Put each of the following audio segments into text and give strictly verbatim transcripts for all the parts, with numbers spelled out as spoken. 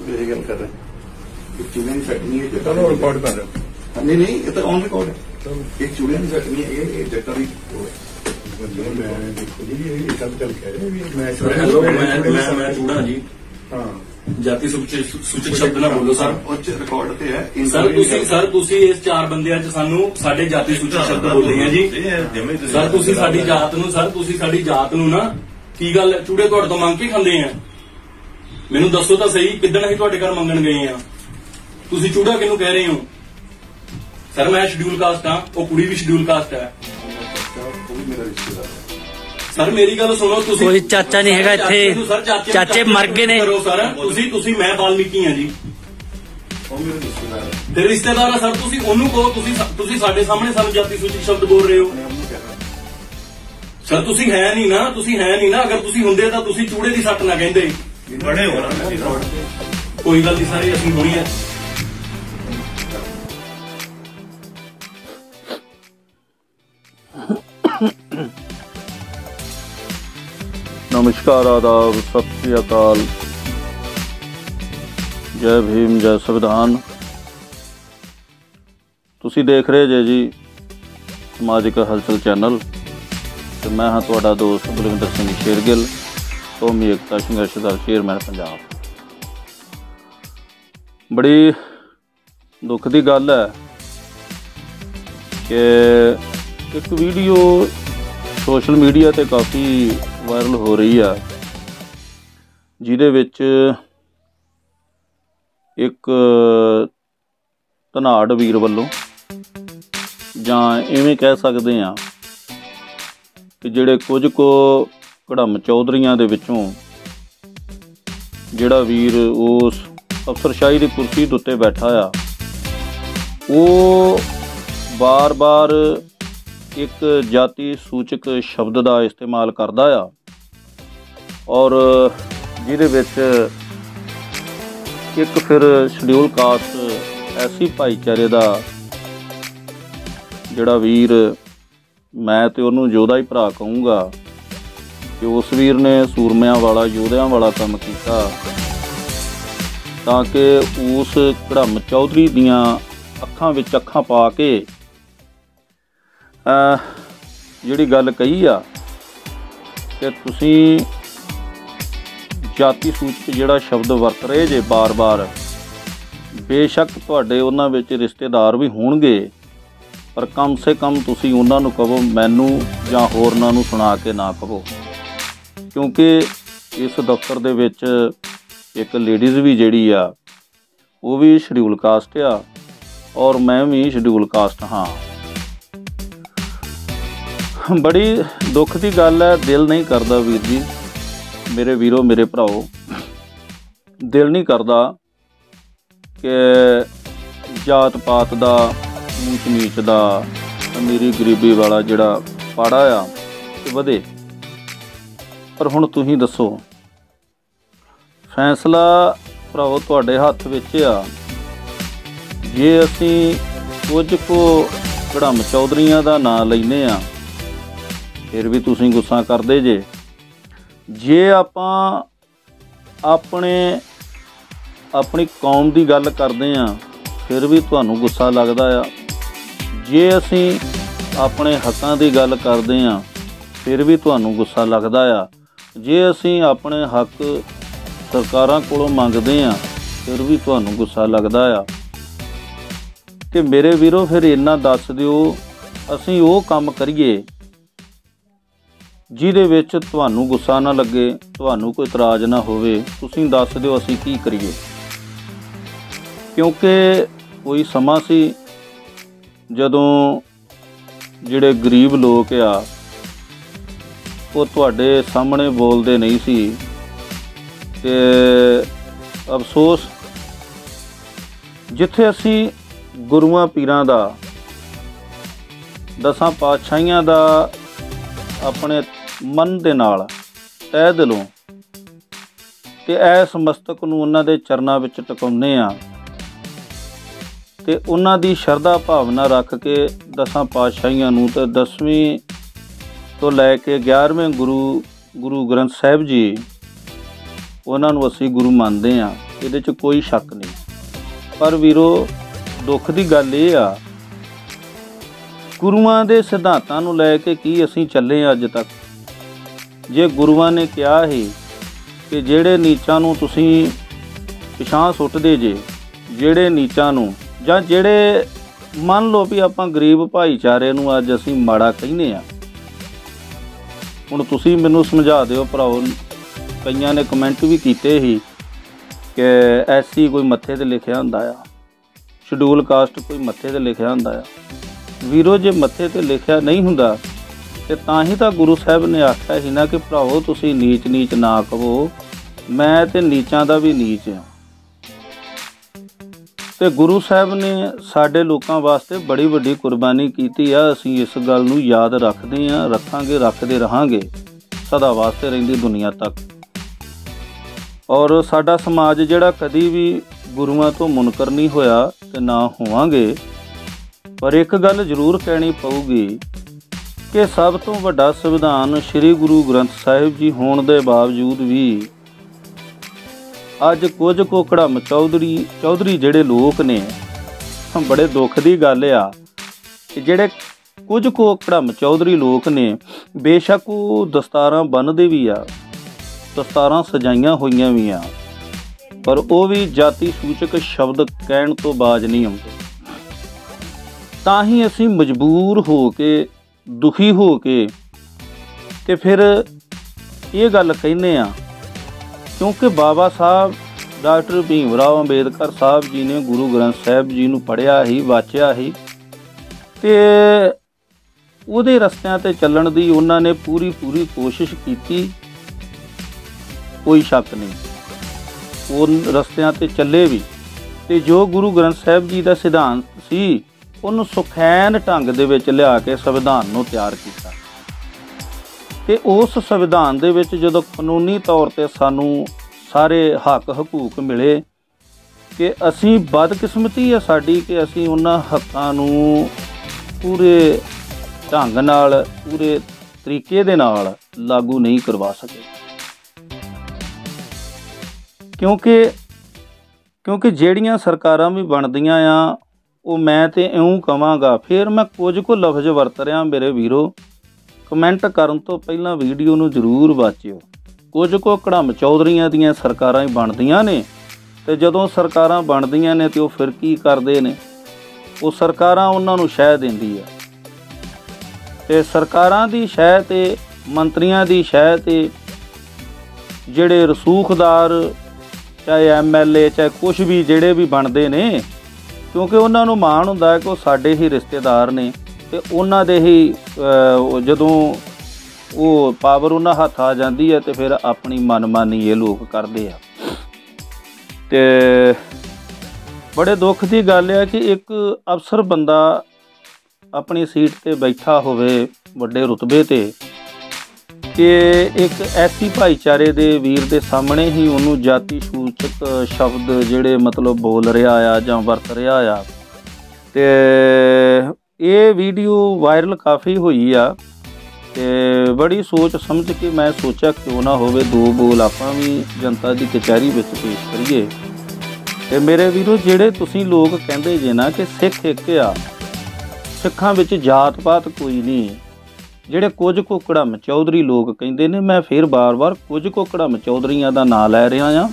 यही गल कर रहे हैं। चूड़ियां सेट नहीं है, चलो रिकॉर्ड कर रहे हो। नहीं नहीं, ये तो ऑन रिकॉर्ड है। एक चूड़ियां सेट नहीं है, ये जट्टा भी चूड़ा जी जाति सूचक शब्द ना बोलो सर। रिकॉर्ड पे है सर ਤੁਸੀਂ ਸਰ ਤੁਸੀਂ ਇਸ ਚਾਰ ਬੰਦਿਆਂ ਚ ਸਾਨੂੰ ਸਾਡੇ ਜਾਤੀ ਸੂਚਕ ਸ਼ਬਦ ਬੋਲੇ ਆ ਜੀ ਸਰ। ਤੁਸੀਂ ਸਾਡੀ ਜਾਤ ਨੂੰ ਸਰ ਤੁਸੀਂ ਸਾਡੀ ਜਾਤ ਨੂੰ ਨਾ ਕੀ ਗੱਲ ਚੂੜੇ ਤੁਹਾਡੇ ਤੋਂ ਮੰਗ ਕੇ ਖਾਂਦੇ ਆ? ਮੈਨੂੰ ਦੱਸੋ ਤਾਂ ਸਹੀ, ਕਿੱਦਣ ਅਸੀਂ ਤੁਹਾਡੇ ਘਰ ਮੰਗਣ ਗਏ ਆ? ਤੁਸੀਂ ਚੂੜਾ ਕਿਹਨੂੰ ਕਹਿ ਰਹੇ ਹੋ? ਸਰ ਮੈਂ ਸ਼ਡਿਊਲ ਕਾਸਟ ਆ, ਉਹ ਕੁੜੀ ਵੀ ਸ਼ਡਿਊਲ ਕਾਸਟ ਹੈ। सर मेरी गल सुनो, कोई चाचा नहीं है इत्थे, चाचे मर गए ने। सर तुसी तुसी मैं वाल्मीकि हां जी, ते रिश्तेदार है सर। तुसी ओनू कहो, तुसी तुसी साडे सामने सानू जाति सूचक शब्द बोल रहे हो सर। तुसी है नहीं ना, तुसी है नहीं ना। अगर तुसी हुंदे तां तुसी चूड़े दी सट्ट ना कहंदे। बड़े हो ना कोई गल नहीं सारी असली होनी है। नमस्कार, आदाब, सत श्री अकाल, जय भीम, जय संविधान। तुसी देख रहे जे जी समाजिक हलचल चैनल ते मैं हाँ तुहाडा दोस्त बलविंदर सिंह शेरगिल, कौमी एकता संघर्ष दा चेयरमैन पंजाब। बड़ी दुख की गल है कि एक वीडियो सोशल मीडिया ते काफ़ी वायरल हो रही है, जिहदे विच एक धनाड़ वीर वल्लों जां इवें कह सकते हैं कि जिहड़े कुछ को कड़म चौधरीआं दे विचों जिहड़ा वीर उस अफसरशाही की कुर्सी दे उत्ते बैठा आ, वो बार बार एक जाति सूचक शब्द का इस्तेमाल करता आ और जिहदे विच एक फिर शेड्यूल कास्ट ऐसी भाईचारे का जिहड़ा वीर, मैं तो उन्होंने योधा ही भरा कहूँगा कि उस वीर ने सूरमियां वाला योधियां वाला काम किया ताकि उस कड़म चौधरी दियां अखां विच अखां पा के जिहड़ी गल कही आ कि तुसी जाति सूचक जिहड़ा शब्द वरत रहे जे बार बार, बेशक तुहाडे उन्हां विच रिश्तेदार भी होणगे, पर कम से कम तुसी उन्हां नूं कहो, मैनू जां होरनां नूं सुणा के ना कहो, क्योंकि इस दफ्तर दे विच एक लेडीज़ भी जिहड़ी आ वो भी शेड्यूल कास्ट आ और मैं भी शेड्यूल कास्ट हाँ। बड़ी दुख की गल है, दिल नहीं करता वीर जी, मेरे वीरों, मेरे भराओ, दिल नहीं करता कि जात पात का, ऊंच नीच का, अमीरी गरीबी वाला जिहड़ा पाड़ा आ वधे। पर हुण तुसीं दसो, फैसला भराओ तुहाडे हत्थ विच आ। जे असीं कुछ को कड़म चौधरीआं दा नां लैने आ फिर भी तुसीं गुस्सा करदे जे। जे आपां अपने अपनी कौम की गल करते हैं फिर भी तुहानूं गुस्सा लगदा आ। जे असीं अपने हकां की गल करते हैं फिर भी तुहानूं गुस्सा लगदा आ। जे असीं अपने हक सरकारां कोलों मंगदे हैं फिर भी तुहानूं गुस्सा लगदा आ। कि मेरे वीरों फिर इन्ना दस दिओ, असीं वो काम करिए जिहदे विच तुहानूं गुस्सा ना लगे, तुहानूं कोई इतराज़ ना होवे, तुसीं दस दिओ असीं की करिए। क्योंकि कोई समा सी जदों जिहड़े गरीब लोग आ वो तुहाडे सामने बोलदे नहीं सी। ते अफसोस जिथे असीं गुरुआं पीरां दा, दसां पातशाहियां दा अपने मन दे नाल तह दिलों ते ऐस मस्तक नूं उन्हां दे चरनां विच टकाउने आ ते उन्हां दी शरधा भावना रख के दसां पातशाहियां नूं ते दसवीं तो लैके ग्यारहवें गुरु गुरु ग्रंथ साहिब जी उन्हां नूं असीं गुरु मानदे आ। ਇਹਦੇ 'ਚ ਕੋਈ ਸ਼ੱਕ ਨਹੀਂ। ਪਰ ਵੀਰੋ ਦੁੱਖ ਦੀ ਗੱਲ ਇਹ ਆ, ਗੁਰੂਆਂ ਦੇ ਸਿਧਾਂਤਾਂ ਨੂੰ ਲੈ ਕੇ ਕੀ ਅਸੀਂ ਚੱਲੇ ਅੱਜ ਤੱਕ। ਜੇ ਗੁਰੂਆਂ ਨੇ ਕਿਹਾ ਸੀ ਕਿ ਜਿਹੜੇ ਨੀਚਾਂ ਨੂੰ ਤੁਸੀਂ ਪਿਛਾਂਹ ਸੁੱਟਦੇ ਜੇ, ਜਿਹੜੇ ਨੀਚਾਂ ਨੂੰ, ਜਾਂ ਜਿਹੜੇ ਮੰਨ ਲਓ ਵੀ ਆਪਾਂ ਗਰੀਬ ਭਾਈਚਾਰੇ ਨੂੰ ਅੱਜ ਅਸੀਂ ਮਾੜਾ ਕਹਿੰਦੇ ਆ। ਹੁਣ ਤੁਸੀਂ ਮੈਨੂੰ ਸਮਝਾ ਦਿਓ ਭਰਾਓ, ਕਈਆਂ ਨੇ ਕਮੈਂਟ ਵੀ ਕੀਤੇ ਸੀ ਕਿ ਐਸੀ ਕੋਈ ਮੱਥੇ 'ਤੇ ਲਿਖਿਆ ਹੁੰਦਾ ਆ, ਸ਼ਡਿਊਲ ਕਾਸਟ ਕੋਈ ਮੱਥੇ 'ਤੇ ਲਿਖਿਆ ਹੁੰਦਾ ਆ। ਵੀਰੋ ਜੇ ਮੱਥੇ 'ਤੇ ਲਿਖਿਆ ਨਹੀਂ ਹੁੰਦਾ ਤੇ ਤਾਂ ਹੀ ਤਾਂ ਗੁਰੂ ਸਾਹਿਬ ਨੇ ਆਖਿਆ ਸੀ ਨਾ ਕਿ ਭਰਾਵੋ ਤੁਸੀਂ ਨੀਚ ਨੀਚ ਨਾ ਕਹੋ, ਮੈਂ ਤੇ ਨੀਚਾਂ ਦਾ ਵੀ ਨੀਚ ਹਾਂ। ਤੇ ਗੁਰੂ ਸਾਹਿਬ ਨੇ ਸਾਡੇ ਲੋਕਾਂ ਵਾਸਤੇ ਬੜੀ ਵੱਡੀ ਕੁਰਬਾਨੀ ਕੀਤੀ ਆ। ਅਸੀਂ ਇਸ ਗੱਲ ਨੂੰ ਯਾਦ ਰੱਖਦੇ ਹਾਂ, ਰੱਖਾਂਗੇ, ਰੱਖਦੇ ਰਹਾਂਗੇ ਸਦਾ ਵਾਸਤੇ ਰਹਿੰਦੀ ਦੁਨੀਆ ਤੱਕ। ਔਰ ਸਾਡਾ ਸਮਾਜ ਜਿਹੜਾ ਕਦੀ ਵੀ ਗੁਰੂਆਂ ਤੋਂ ਮੁਨਕਰ ਨਹੀਂ ਹੋਇਆ ਤੇ ਨਾ ਹੋਵਾਂਗੇ। ਪਰ ਇੱਕ ਗੱਲ ਜ਼ਰੂਰ ਕਹਿਣੀ ਪਊਗੀ ਕਿ ਸਭ ਤੋਂ ਵੱਡਾ ਸੰਵਿਧਾਨ ਸ੍ਰੀ ਗੁਰੂ ਗ੍ਰੰਥ ਸਾਹਿਬ ਜੀ ਹੋਣ ਦੇ ਬਾਵਜੂਦ ਵੀ ਅੱਜ ਕੁਝ ਕੁ ਕੜਮ ਚੌਧਰੀ ਚੌਧਰੀ ਜਿਹੜੇ ਲੋਕ ਨੇ, ਬੜੇ ਦੁੱਖ ਦੀ ਗੱਲ ਆ ਕਿ ਜਿਹੜੇ ਕੁਝ ਕੁ ਕੜਮ ਚੌਧਰੀ ਲੋਕ ਨੇ, ਬੇਸ਼ੱਕ ਉਹ ਦਸਤਾਰਾਂ ਬੰਨ੍ਹਦੇ ਵੀ ਆ, ਦਸਤਾਰਾਂ ਸਜਾਈਆਂ ਹੋਈਆਂ ਵੀ ਆ, ਪਰ ਉਹ ਵੀ ਜਾਤੀ ਸੂਚਕ ਸ਼ਬਦ ਕਹਿਣ ਤੋਂ ਬਾਜ਼ ਨਹੀਂ ਆਉਂਦੇ। ਤਾਂ ਹੀ ਅਸੀਂ ਮਜਬੂਰ ਹੋ ਕੇ, ਦੁਖੀ ਹੋ ਕੇ ਤੇ ਫਿਰ ਇਹ ਗੱਲ ਕਹਿੰਦੇ ਆ, ਕਿਉਂਕਿ ਬਾਬਾ ਸਾਹਿਬ ਡਾਕਟਰ ਭੀਮ ਰਾਓ ਅੰਬੇਦਕਰ ਸਾਹਿਬ ਜੀ ਨੇ ਗੁਰੂ ਗ੍ਰੰਥ ਸਾਹਿਬ ਜੀ ਨੂੰ ਪੜ੍ਹਿਆ ਹੀ, ਵਾਚਿਆ ਹੀ, ਤੇ ਉਹਦੇ ਰਸਤਿਆਂ 'ਤੇ ਚੱਲਣ ਦੀ ਉਹਨਾਂ ਨੇ ਪੂਰੀ ਪੂਰੀ ਕੋਸ਼ਿਸ਼ ਕੀਤੀ, ਕੋਈ ਸ਼ੱਕ ਨਹੀਂ। ਉਹ ਰਸਤਿਆਂ 'ਤੇ ਚੱਲੇ ਵੀ, ਤੇ ਜੋ ਗੁਰੂ ਗ੍ਰੰਥ ਸਾਹਿਬ ਜੀ ਦਾ ਸਿਧਾਂਤ ਸੀ ਉਹਨੂੰ ਸੁਖੈਨ ਢੰਗ ਦੇ ਵਿੱਚ ਲਿਆ ਕੇ ਸੰਵਿਧਾਨ ਨੂੰ ਤਿਆਰ ਕੀਤਾ। ਤੇ ਉਸ ਸੰਵਿਧਾਨ ਦੇ ਵਿੱਚ ਜਦੋਂ ਕਾਨੂੰਨੀ ਤੌਰ 'ਤੇ ਸਾਨੂੰ ਸਾਰੇ ਹੱਕ ਹਕੂਕ ਮਿਲੇ, ਕਿ ਅਸੀਂ ਬਦਕਿਸਮਤੀ ਹੈ ਸਾਡੀ ਕਿ ਅਸੀਂ ਉਹਨਾਂ ਹੱਕਾਂ ਨੂੰ ਪੂਰੇ ਢੰਗ ਨਾਲ, ਪੂਰੇ ਤਰੀਕੇ ਦੇ ਨਾਲ ਲਾਗੂ ਨਹੀਂ ਕਰਵਾ ਸਕੇ। ਕਿਉਂਕਿ ਕਿਉਂਕਿ ਜਿਹੜੀਆਂ ਸਰਕਾਰਾਂ ਵੀ ਬਣਦੀਆਂ ਆ, ਉਹ ਮੈਂ ਤੇ ਇਉਂ ਕਵਾਂਗਾ, ਫਿਰ ਮੈਂ ਕੁਝ ਕੁ ਲਫ਼ਜ਼ ਵਰਤ ਰਿਹਾ ਮੇਰੇ ਵੀਰੋ, ਕਮੈਂਟ ਕਰਨ ਤੋਂ ਪਹਿਲਾਂ ਵੀਡੀਓ ਨੂੰ ਜ਼ਰੂਰ ਵਾਚਿਓ। ਕੁਝ ਕੁ ਕੜਮ ਚੌਧਰੀਆਂ ਦੀਆਂ ਸਰਕਾਰਾਂ ਹੀ ਬਣਦੀਆਂ ਨੇ, ਤੇ ਜਦੋਂ ਸਰਕਾਰਾਂ ਬਣਦੀਆਂ ਨੇ ਤੇ ਉਹ ਫਿਰ ਕੀ ਕਰਦੇ ਨੇ, ਉਹ ਸਰਕਾਰਾਂ ਉਹਨਾਂ ਨੂੰ ਸ਼ਹਿ ਦਿੰਦੀ ਆ, ਤੇ ਸਰਕਾਰਾਂ ਦੀ ਸ਼ਹਿ ਤੇ ਮੰਤਰੀਆਂ ਦੀ ਸ਼ਹਿ ਤੇ ਜਿਹੜੇ ਰਸੂਖਦਾਰ, ਚਾਹੇ ਐਮ ਐਲ ਏ, ਚਾਹੇ ਕੁਛ ਵੀ ਜਿਹੜੇ ਵੀ ਬਣਦੇ ਨੇ, ਕਿਉਂਕਿ ਉਹਨਾਂ ਨੂੰ ਮਾਣ ਹੁੰਦਾ ਹੈ ਕਿ ਉਹ ਸਾਡੇ ਹੀ ਰਿਸ਼ਤੇਦਾਰ ਨੇ, ਤੇ ਉਹਨਾਂ ਦੇ ਹੀ ਜਦੋਂ ਉਹ ਪਾਵਰ ਉਹਨਾਂ ਹੱਥ ਆ ਜਾਂਦੀ ਹੈ ਤੇ ਫਿਰ ਆਪਣੀ ਮਨਮਾਨੀ ਇਹ ਲੋਕ ਕਰਦੇ ਆ। ਤੇ ਬੜੇ ਦੁੱਖ ਦੀ ਗੱਲ ਹੈ ਕਿ ਇੱਕ ਅਫਸਰ ਬੰਦਾ ਆਪਣੀ ਸੀਟ 'ਤੇ ਬੈਠਾ ਹੋਵੇ ਵੱਡੇ ਰੁਤਬੇ 'ਤੇ, ਕਿ ਇੱਕ ਐਸੀ ਭਾਈਚਾਰੇ ਦੇ ਵੀਰ ਦੇ ਸਾਹਮਣੇ ਹੀ ਉਹਨੂੰ ਜਾਤੀ ਸੂਚਕ ਸ਼ਬਦ ਜਿਹੜੇ ਮਤਲਬ ਬੋਲ ਰਿਹਾ ਆ ਜਾਂ ਵਰਤ ਰਿਹਾ ਆ। ਤੇ ਇਹ ਵੀਡੀਓ ਵਾਇਰਲ ਕਾਫੀ ਹੋਈ ਆ, ਤੇ ਬੜੀ ਸੋਚ ਸਮਝ ਕੇ ਮੈਂ ਸੋਚਿਆ ਕਿਉਂ ਨਾ ਹੋਵੇ ਦੋ ਬੋਲ ਆਪਾਂ ਵੀ ਜਨਤਾ ਦੀ ਕਚਹਿਰੀ ਵਿੱਚ ਪੇਸ਼ ਕਰੀਏ। ਤੇ ਮੇਰੇ ਵੀਰੋ, ਜਿਹੜੇ ਤੁਸੀਂ ਲੋਕ ਕਹਿੰਦੇ ਜੇ ਨਾ ਕਿ ਸਿੱਖ ਇੱਕ ਆ, ਸਿੱਖਾਂ ਵਿੱਚ ਜਾਤ ਪਾਤ ਕੋਈ ਨਹੀਂ, ਜਿਹੜੇ ਕੁਝ ਕੁ ਕੜਮ ਚੌਧਰੀ ਲੋਕ ਕਹਿੰਦੇ ਨੇ, ਮੈਂ ਫਿਰ ਬਾਰ-ਬਾਰ ਕੁਝ ਕੁ ਕੜਮ ਚੌਧਰੀਆਂ ਦਾ ਨਾਂ ਲੈ ਰਿਹਾ ਹਾਂ,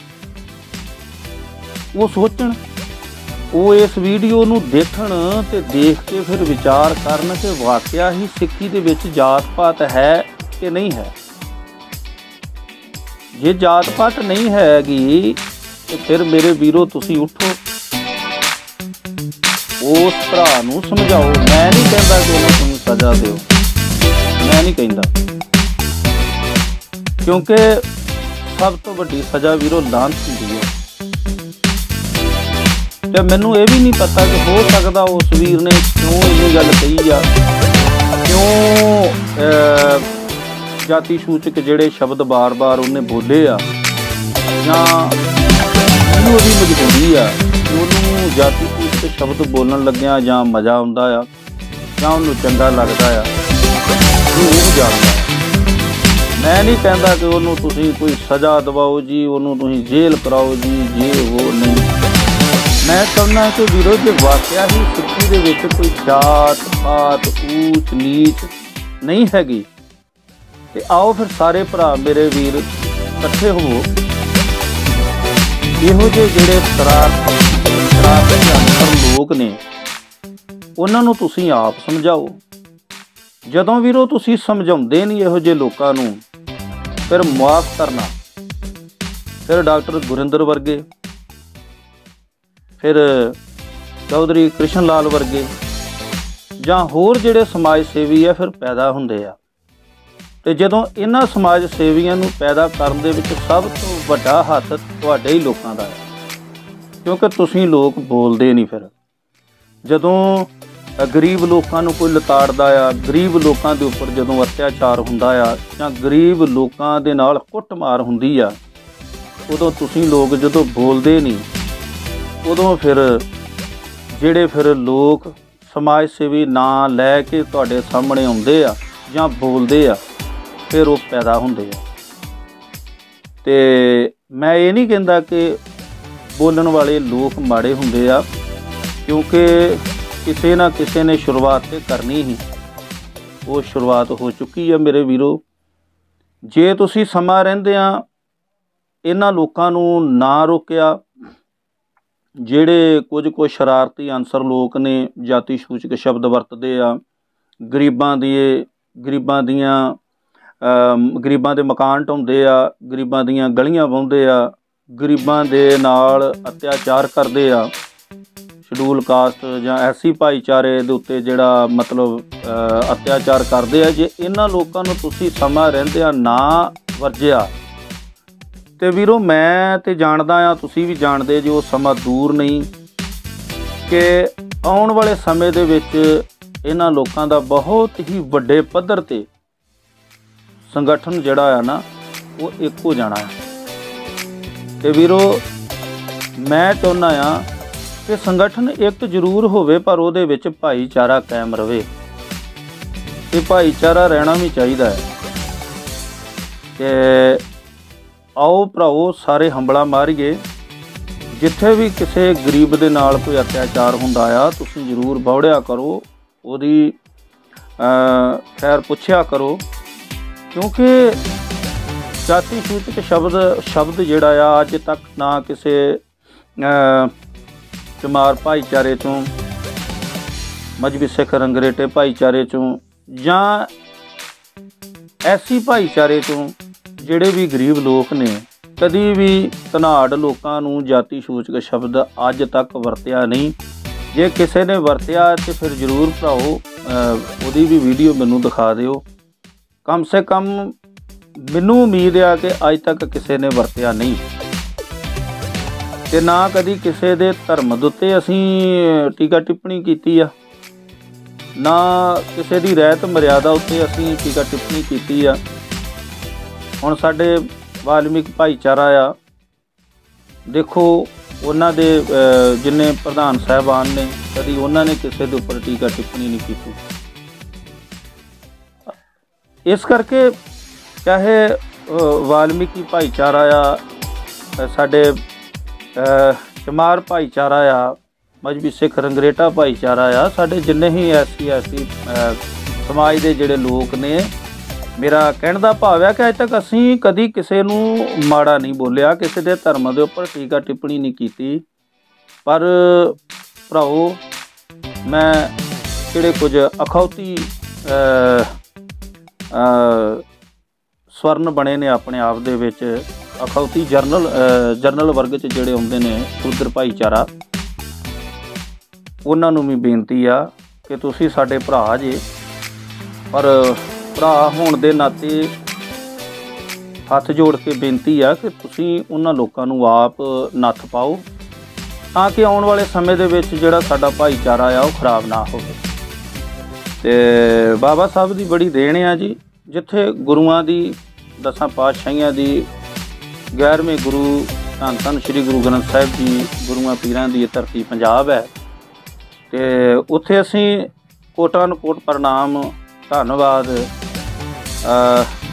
ਉਹ ਸੋਚਣ, ਉਹ ਇਸ ਵੀਡੀਓ ਨੂੰ ਦੇਖਣ ਤੇ ਦੇਖ ਕੇ ਫਿਰ ਵਿਚਾਰ ਕਰਨ ਕਿ ਵਾਕਿਆ ਹੀ ਸਿੱਖੀ ਦੇ ਵਿੱਚ ਜਾਤ ਪਾਤ ਹੈ ਕਿ ਨਹੀਂ ਹੈ। ਜੇ ਜਾਤ ਪਾਤ ਨਹੀਂ ਹੈਗੀ ਤੇ ਫਿਰ ਮੇਰੇ ਵੀਰੋ ਤੁਸੀਂ ਉੱਠੋ, ਉਸ ਭਰਾ ਨੂੰ ਸਮਝਾਓ। ਮੈਂ ਨਹੀਂ ਕਹਿੰਦਾ ਕਿ ਉਹਨੂੰ ਤੁਸੀਂ ਸਜ਼ਾ ਦਿਓ, ਮੈਂ ਨਹੀਂ ਕਹਿੰਦਾ, ਕਿਉਂਕਿ ਸਭ ਤੋਂ ਵੱਡੀ ਸਜ਼ਾ ਵੀਰੋ ਲਾਹਨਤ ਹੁੰਦੀ ਹੈ। ਤੇ ਮੈਨੂੰ ਇਹ ਵੀ ਨਹੀਂ ਪਤਾ ਕਿ ਹੋ ਸਕਦਾ ਉਸ ਵੀਰ ਨੇ ਕਿਉਂ ਇਹ ਗੱਲ ਕਹੀ ਆ, ਕਿਉਂ ਜਾਤੀ ਸੂਚਕ ਜਿਹੜੇ ਸ਼ਬਦ ਬਾਰ-ਬਾਰ ਉਹਨੇ ਬੋਲੇ ਆ, ਜਾਂ ਉਹਨੂੰ ਉਹਦੀ ਮਜਬੂਰੀ ਆ ਕਿ ਉਹਨੂੰ ਜਾਤੀ ਸੂਚਕ ਸ਼ਬਦ ਬੋਲਣ ਲੱਗਿਆ ਜਾਂ ਮਜ਼ਾ ਆਉਂਦਾ ਆ ਜਾਂ ਉਹਨੂੰ ਚੰਗਾ ਲੱਗਦਾ ਆ, ਉਹ ਜਾਣਦਾ। मैं नहीं कहता कि ਉਹਨੂੰ ਤੁਸੀਂ ਕੋਈ ਸਜ਼ਾ ਦਿਵਾਓ ਜੀ, ਉਹਨੂੰ ਤੁਸੀਂ ਜੇਲ੍ਹ ਕਰਾਓ ਜੀ, ਜੇ ਉਹ ਨਹੀਂ। ਮੈਂ ਚਾਹੁੰਦਾ ਕਿ ਵੀਰੋ ਜੇ ਵਾਕਿਆ ਹੀ ਸਿੱਖੀ ਦੇ ਵਿੱਚ ਕੋਈ ਜਾਤ ਪਾਤ ਊਚ ਨੀਚ ਨਹੀਂ ਹੈਗੀ ਤੇ ਆਓ ਫਿਰ ਸਾਰੇ ਭਰਾ ਮੇਰੇ ਵੀਰ ਇਕੱਠੇ ਹੋਵੋ। ਇਹੋ ਜਿਹੇ ਜਿਹੜੇ ਸ਼ਰਾਰਤ ਸ਼ਰਾਰਤੀ ਅਨਸਰ ਲੋਕ ਨੇ ਉਹਨਾਂ ਨੂੰ ਤੁਸੀਂ ਆਪ ਸਮਝਾਓ। ਜਦੋਂ ਵੀਰੋ ਤੁਸੀਂ ਸਮਝਾਉਂਦੇ ਨਹੀਂ ਇਹੋ ਜਿਹੇ ਲੋਕਾਂ ਨੂੰ, ਫਿਰ ਮੁਆਫ ਕਰਨਾ, ਫਿਰ ਡਾਕਟਰ ਗੁਰਿੰਦਰ ਵਰਗੇ, ਫਿਰ ਚੌਧਰੀ ਕ੍ਰਿਸ਼ਨ ਲਾਲ ਵਰਗੇ ਜਾਂ ਹੋਰ ਜਿਹੜੇ ਸਮਾਜ ਸੇਵੀ ਆ ਫਿਰ ਪੈਦਾ ਹੁੰਦੇ ਆ। ਤੇ ਜਦੋਂ ਇਹਨਾਂ ਸਮਾਜ ਸੇਵੀਆਂ ਨੂੰ ਪੈਦਾ ਕਰਨ ਦੇ ਵਿੱਚ ਸਭ ਤੋਂ ਵੱਡਾ ਹੱਥ ਤੁਹਾਡੇ ਹੀ ਲੋਕਾਂ ਦਾ ਹੈ, ਕਿਉਂਕਿ ਤੁਸੀਂ ਲੋਕ ਬੋਲਦੇ ਨਹੀਂ। ਫਿਰ ਜਦੋਂ ਗਰੀਬ ਲੋਕਾਂ ਨੂੰ ਕੋਈ ਲਤਾੜਦਾ ਆ, ਗਰੀਬ ਲੋਕਾਂ ਦੇ ਉੱਪਰ ਜਦੋਂ ਅਤਿਆਚਾਰ ਹੁੰਦਾ ਆ ਜਾਂ ਗਰੀਬ ਲੋਕਾਂ ਦੇ ਨਾਲ ਕੁੱਟਮਾਰ ਹੁੰਦੀ ਆ, ਉਦੋਂ ਤੁਸੀਂ ਲੋਕ ਜਦੋਂ ਬੋਲਦੇ ਨਹੀਂ, ਉਦੋਂ ਫਿਰ ਜਿਹੜੇ ਫਿਰ ਲੋਕ ਸਮਾਜ ਸੇਵੀ ਨਾਂ ਲੈ ਕੇ ਤੁਹਾਡੇ ਸਾਹਮਣੇ ਆਉਂਦੇ ਆ ਜਾਂ ਬੋਲਦੇ ਆ, ਫਿਰ ਉਹ ਪੈਦਾ ਹੁੰਦੇ ਆ। ਤੇ ਮੈਂ ਇਹ ਨਹੀਂ ਕਹਿੰਦਾ ਕਿ ਬੋਲਣ ਵਾਲੇ ਲੋਕ ਮਾੜੇ ਹੁੰਦੇ ਆ, ਕਿਉਂਕਿ ਕਿਸੇ ਨਾ ਕਿਸੇ ਨੇ ਸ਼ੁਰੂਆਤ ਤੇ ਕਰਨੀ ਹੀ, ਉਹ ਸ਼ੁਰੂਆਤ ਹੋ ਚੁੱਕੀ ਆ ਮੇਰੇ ਵੀਰੋ। ਜੇ ਤੁਸੀਂ ਸਮਾਂ ਰਹਿੰਦਿਆਂ ਇਹਨਾਂ ਲੋਕਾਂ ਨੂੰ ਨਾ ਰੋਕਿਆ, ਜਿਹੜੇ ਕੁਝ ਕੁ ਸ਼ਰਾਰਤੀ ਅਨਸਰ ਲੋਕ ਨੇ, ਜਾਤੀ ਸੂਚਕ ਸ਼ਬਦ ਵਰਤਦੇ ਆ, ਗਰੀਬਾਂ ਦੀ ਗਰੀਬਾਂ ਦੀਆਂ ਗਰੀਬਾਂ ਦੇ ਮਕਾਨ ਢਾਉਂਦੇ ਆ, ਗਰੀਬਾਂ ਦੀਆਂ ਗਲੀਆਂ ਵਾਹੁੰਦੇ ਆ, ਗਰੀਬਾਂ ਦੇ ਨਾਲ ਅਤਿਆਚਾਰ ਕਰਦੇ ਆ, ਸ਼ਡਿਊਲ ਕਾਸਟ ਜਾਂ ਐਸੀ ਭਾਈਚਾਰੇ ਦੇ ਉੱਤੇ ਜਿਹੜਾ ਮਤਲਬ ਅਤਿਆਚਾਰ ਕਰਦੇ ਆ, ਜੇ ਇਹਨਾਂ ਲੋਕਾਂ ਨੂੰ ਤੁਸੀਂ ਸਮਾਂ ਰਹਿੰਦਿਆਂ ਨਾ ਵਰਜਿਆ ਤੇ ਵੀਰੋ ਮੈਂ ਤੇ ਜਾਣਦਾ ਆ, ਤੁਸੀਂ ਵੀ ਜਾਣਦੇ ਜੇ ਉਹ ਸਮਾਂ ਦੂਰ ਨਹੀਂ ਕਿ ਆਉਣ ਵਾਲੇ ਸਮੇਂ ਦੇ ਵਿੱਚ ਇਹਨਾਂ ਲੋਕਾਂ ਦਾ ਬਹੁਤ ਹੀ ਵੱਡੇ ਪੱਧਰ ਤੇ ਸੰਗਠਨ ਜਿਹੜਾ ਆ ਨਾ ਉਹ ਇੱਕ ਹੋ ਜਾਣਾ ਹੈ। ਤੇ ਵੀਰੋ ਮੈਂ ਚਾਹੁੰਦਾ ਆ ਕਿ ਸੰਗਠਨ ਇੱਕ ਜ਼ਰੂਰ ਹੋਵੇ, ਪਰ ਉਹਦੇ ਵਿੱਚ ਭਾਈਚਾਰਾ ਕਾਇਮ ਰਵੇ, ਤੇ ਭਾਈਚਾਰਾ ਰਹਿਣਾ ਵੀ ਚਾਹੀਦਾ ਹੈ। ਤੇ ਆਓ ਭਰਾਓ ਸਾਰੇ ਹੰਬਲਾ ਮਾਰੀਏ, ਜਿੱਥੇ ਵੀ ਕਿਸੇ ਗਰੀਬ ਦੇ ਨਾਲ ਕੋਈ ਅਤਿਆਚਾਰ ਹੁੰਦਾ ਆ ਤੁਸੀਂ ਜ਼ਰੂਰ ਬੌੜਿਆ ਕਰੋ, ਉਹਦੀ ਖੈਰ ਪੁੱਛਿਆ ਕਰੋ, ਕਿਉਂਕਿ ਜਾਤੀ ਸੂਚਕ ਸ਼ਬਦ ਸ਼ਬਦ ਜਿਹੜਾ ਆ ਅੱਜ ਤੱਕ ਨਾ ਕਿਸੇ ਚਮਾਰ ਭਾਈਚਾਰੇ ਚੋਂ, ਮਜ਼੍ਹਬੀ ਸਿੱਖ ਰੰਗਰੇਟੇ ਭਾਈਚਾਰੇ ਚੋਂ ਜਾਂ ਐਸੀ ਭਾਈਚਾਰੇ ਚੋਂ ਜਿਹੜੇ ਵੀ ਗਰੀਬ ਲੋਕ ਨੇ, ਕਦੀ ਵੀ ਧਨਾੜ ਲੋਕਾਂ ਨੂੰ ਜਾਤੀ ਸੂਚਕ ਸ਼ਬਦ ਅੱਜ ਤੱਕ ਵਰਤਿਆ ਨਹੀਂ। ਜੇ ਕਿਸੇ ਨੇ ਵਰਤਿਆ ਤੇ ਫਿਰ ਜ਼ਰੂਰ ਭਰਾਓ ਉਹਦੀ ਵੀ ਵੀਡੀਓ ਮੈਨੂੰ ਦਿਖਾ ਦਿਓ। ਕਮ ਸੇ ਕਮ ਮੈਨੂੰ ਉਮੀਦ ਆ ਕਿ ਅੱਜ ਤੱਕ ਕਿਸੇ ਨੇ ਵਰਤਿਆ ਨਹੀਂ, ਤੇ ਨਾ ਕਦੀ ਕਿਸੇ ਦੇ ਧਰਮ ਦੇ ਉੱਤੇ ਅਸੀਂ ਟੀਕਾ ਟਿੱਪਣੀ ਕੀਤੀ ਆ, ਨਾ ਕਿਸੇ ਦੀ ਰਹਿਤ ਮਰਿਆਦਾ ਉੱਤੇ ਅਸੀਂ ਟੀਕਾ ਟਿੱਪਣੀ ਕੀਤੀ ਆ। ਹੁਣ ਸਾਡੇ ਵਾਲਮੀਕ ਭਾਈਚਾਰਾ ਆ, ਦੇਖੋ ਉਹਨਾਂ ਦੇ ਜਿੰਨੇ ਪ੍ਰਧਾਨ ਸਾਹਿਬਾਨ ਨੇ, ਕਦੀ ਉਹਨਾਂ ਨੇ ਕਿਸੇ ਦੇ ਉੱਪਰ ਟੀਕਾ ਟਿੱਪਣੀ ਨਹੀਂ ਕੀਤੀ। ਇਸ ਕਰਕੇ ਚਾਹੇ ਵਾਲਮੀਕੀ ਭਾਈਚਾਰਾ ਆ, ਸਾਡੇ ਚਮਾਰ ਭਾਈਚਾਰਾ ਆ, ਮਜ਼੍ਹਬੀ ਸਿੱਖ ਰੰਗਰੇਟਾ ਭਾਈਚਾਰਾ ਆ, ਸਾਡੇ ਜਿੰਨੇ ਹੀ ਐਸੀ ਐਸੀ ਸਮਾਜ ਦੇ ਜਿਹੜੇ ਲੋਕ ਨੇ, ਮੇਰਾ ਕਹਿਣ ਦਾ ਭਾਵ ਹੈ ਕਿ ਅੱਜ ਤੱਕ ਅਸੀਂ ਕਦੀ ਕਿਸੇ ਨੂੰ ਮਾੜਾ ਨਹੀਂ ਬੋਲਿਆ, ਕਿਸੇ ਦੇ ਧਰਮ ਦੇ ਉੱਪਰ ਟੀਕਾ ਟਿੱਪਣੀ ਨਹੀਂ ਕੀਤੀ। ਪਰ ਭਰਾਓ ਮੈਂ ਜਿਹੜੇ ਕੁਝ ਅਖੌਤੀ ਸਵਰਨ ਬਣੇ ਨੇ ਆਪਣੇ ਆਪ ਦੇ ਵਿੱਚ, ਅਖੌਤੀ ਜਰਨਲ ਜਰਨਲ ਵਰਗ 'ਚ ਜਿਹੜੇ ਹੁੰਦੇ ਨੇ ਸ਼ੂਦਰ ਭਾਈਚਾਰਾ, ਉਹਨਾਂ ਨੂੰ ਵੀ ਬੇਨਤੀ ਆ ਕਿ ਤੁਸੀਂ ਸਾਡੇ ਭਰਾ ਜੇ, ਪਰ ਭਰਾ ਹੋਣ ਦੇ ਨਾਤੇ ਹੱਥ ਜੋੜ ਕੇ ਬੇਨਤੀ ਆ ਕਿ ਤੁਸੀਂ ਉਹਨਾਂ ਲੋਕਾਂ ਨੂੰ ਆਪ ਨੱਥ ਪਾਓ, ਤਾਂ ਕਿ ਆਉਣ ਵਾਲੇ ਸਮੇਂ ਦੇ ਵਿੱਚ ਜਿਹੜਾ ਸਾਡਾ ਭਾਈਚਾਰਾ ਆ ਉਹ ਖਰਾਬ ਨਾ ਹੋਵੇ। ਤੇ ਬਾਬਾ ਸਾਹਿਬ ਦੀ ਬੜੀ ਦੇਣ ਆ ਜੀ, ਜਿੱਥੇ ਗੁਰੂਆਂ ਦੀ, ਦਸਾਂ ਪਾਤਸ਼ਾਹੀਆਂ ਦੀ, ਗਿਆਰਵੇਂ ਗੁਰੂ ਧੰਨ ਧੰਨ ਸ਼੍ਰੀ ਗੁਰੂ ਗ੍ਰੰਥ ਸਾਹਿਬ ਜੀ ਗੁਰੂਆਂ ਪੀਰਾਂ ਦੀ ਇਹ ਧਰਤੀ ਪੰਜਾਬ ਹੈ, ਤੇ ਉੱਥੇ ਅਸੀਂ ਕੋਟਾਨ ਕੋਟ ਪ੍ਰਣਾਮ ਧੰਨਵਾਦ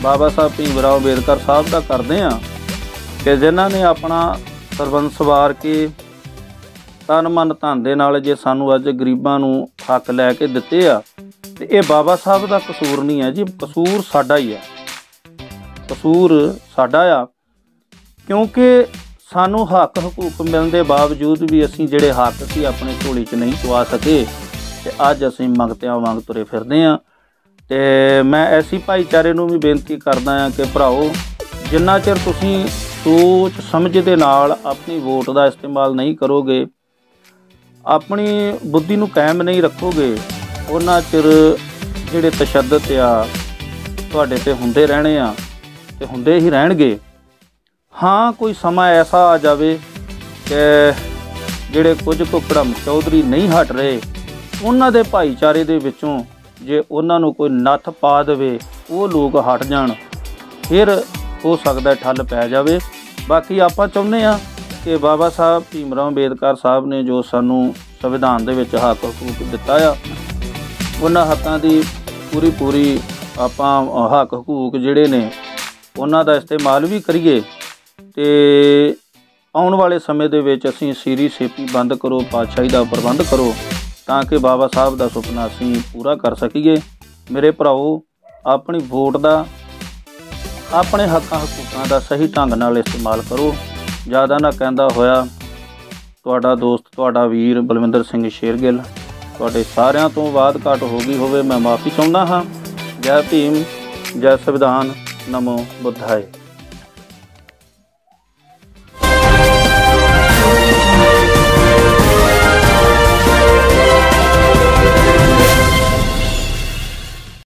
ਬਾਬਾ ਸਾਹਿਬ ਭੀਮ ਰਾਓ ਅੰਬੇਦਕਰ ਸਾਹਿਬ ਦਾ ਕਰਦੇ ਹਾਂ ਕਿ ਜਿਨ੍ਹਾਂ ਨੇ ਆਪਣਾ ਸਰਬੰਸ ਵਾਰ ਕੇ ਤਨ ਮਨ ਧਨ ਦੇ ਨਾਲ ਜੇ ਸਾਨੂੰ ਅੱਜ ਗਰੀਬਾਂ ਨੂੰ ਹੱਕ ਲੈ ਕੇ ਦਿੱਤੇ ਆ, ਤੇ ਇਹ ਬਾਬਾ ਸਾਹਿਬ ਦਾ ਕਸੂਰ ਨਹੀਂ ਹੈ ਜੀ, ਕਸੂਰ ਸਾਡਾ ਹੀ ਹੈ, ਕਸੂਰ ਸਾਡਾ ਆ। ਕਿਉਂਕਿ ਸਾਨੂੰ ਹੱਕ ਹਕੂਕ ਮਿਲਣ ਦੇ ਬਾਵਜੂਦ ਵੀ ਅਸੀਂ ਜਿਹੜੇ ਹੱਕ ਸੀ ਆਪਣੇ ਝੋਲੀ 'ਚ ਨਹੀਂ ਪਵਾ ਸਕੇ, ਤੇ ਅੱਜ ਅਸੀਂ ਮੰਗਤਿਆਂ ਵਾਂਗ ਤੁਰੇ ਫਿਰਦੇ ਹਾਂ। ਤੇ ਮੈਂ ਐਸੀ ਭਾਈਚਾਰੇ ਨੂੰ ਵੀ ਬੇਨਤੀ ਕਰਦਾ ਹਾਂ ਕਿ ਭਰਾਓ, ਜਿੰਨਾ ਚਿਰ ਤੁਸੀਂ ਸੋਚ ਸਮਝ ਦੇ ਨਾਲ ਆਪਣੀ ਵੋਟ ਦਾ ਇਸਤੇਮਾਲ ਨਹੀਂ ਕਰੋਗੇ, ਆਪਣੀ ਬੁੱਧੀ ਨੂੰ ਕਾਇਮ ਨਹੀਂ ਰੱਖੋਗੇ, ਉਹਨਾਂ ਚਿਰ ਜਿਹੜੇ ਤਸ਼ੱਦਦ ਆ ਤੁਹਾਡੇ 'ਤੇ ਹੁੰਦੇ ਰਹਿਣੇ ਆ ਤੇ ਹੁੰਦੇ ਹੀ ਰਹਿਣਗੇ। ਹਾਂ, ਕੋਈ ਸਮਾਂ ਐਸਾ ਆ ਜਾਵੇ ਕਿ ਜਿਹੜੇ ਕੁਝ ਕੁ ਭੜਮ ਚੌਧਰੀ ਨਹੀਂ ਹਟ ਰਹੇ, ਉਹਨਾਂ ਦੇ ਭਾਈਚਾਰੇ ਦੇ ਵਿੱਚੋਂ ਜੇ ਉਹਨਾਂ ਨੂੰ ਕੋਈ ਨੱਥ ਪਾ ਦੇਵੇ, ਉਹ ਲੋਕ ਹਟ ਜਾਣ, ਫਿਰ ਹੋ ਸਕਦਾ ਠੱਲ ਪੈ ਜਾਵੇ। ਬਾਕੀ ਆਪਾਂ ਚਾਹੁੰਦੇ ਹਾਂ ਕਿ ਬਾਬਾ ਸਾਹਿਬ ਭੀਮ ਰਾਓ ਅੰਬੇਦਕਰ ਸਾਹਿਬ ਨੇ ਜੋ ਸਾਨੂੰ ਸੰਵਿਧਾਨ ਦੇ ਵਿੱਚ ਹੱਕ ਹਕੂਕ ਦਿੱਤਾ ਆ, ਉਹਨਾਂ ਹੱਕਾਂ ਦੀ ਪੂਰੀ ਪੂਰੀ ਆਪਾਂ ਹੱਕ ਹਕੂਕ ਜਿਹੜੇ ਨੇ ਉਹਨਾਂ ਦਾ ਇਸਤੇਮਾਲ ਵੀ ਕਰੀਏ, ਤੇ ਆਉਣ ਵਾਲੇ ਸਮੇਂ ਦੇ ਵਿੱਚ ਅਸੀਂ ਸੀਰੀ ਸੇਪੀ ਬੰਦ ਕਰੋ ਪਾਤਸ਼ਾਹੀ ਦਾ ਪ੍ਰਬੰਧ ਕਰੋ, ਤਾਂ ਕਿ ਬਾਬਾ ਸਾਹਿਬ ਦਾ ਸੁਪਨਾ ਅਸੀਂ ਪੂਰਾ ਕਰ ਸਕੀਏ। ਮੇਰੇ ਭਰਾਓ, ਆਪਣੀ ਵੋਟ ਦਾ, ਆਪਣੇ ਹੱਕਾਂ ਹਕੂਕਾਂ ਦਾ ਸਹੀ ਢੰਗ ਨਾਲ ਇਸਤੇਮਾਲ ਕਰੋ। ਜ਼ਿਆਦਾ ਨਾ ਕਹਿੰਦਾ ਹੋਇਆ, ਤੁਹਾਡਾ ਦੋਸਤ, ਤੁਹਾਡਾ ਵੀਰ ਬਲਵਿੰਦਰ ਸਿੰਘ ਸ਼ੇਰਗਿੱਲ। ਤੁਹਾਡੇ ਸਾਰਿਆਂ ਤੋਂ ਬਾਤ ਘਾਟ ਹੋ ਗਈ ਹੋਵੇ, ਮੈਂ ਮਾफ़ੀ ਚਾਹੁੰਦਾ ਹਾਂ। ਜੈ ਭੀਮ, ਜੈ ਸੰਵਿਧਾਨ, ਨਮੋ ਬੁੱਧਾਏ।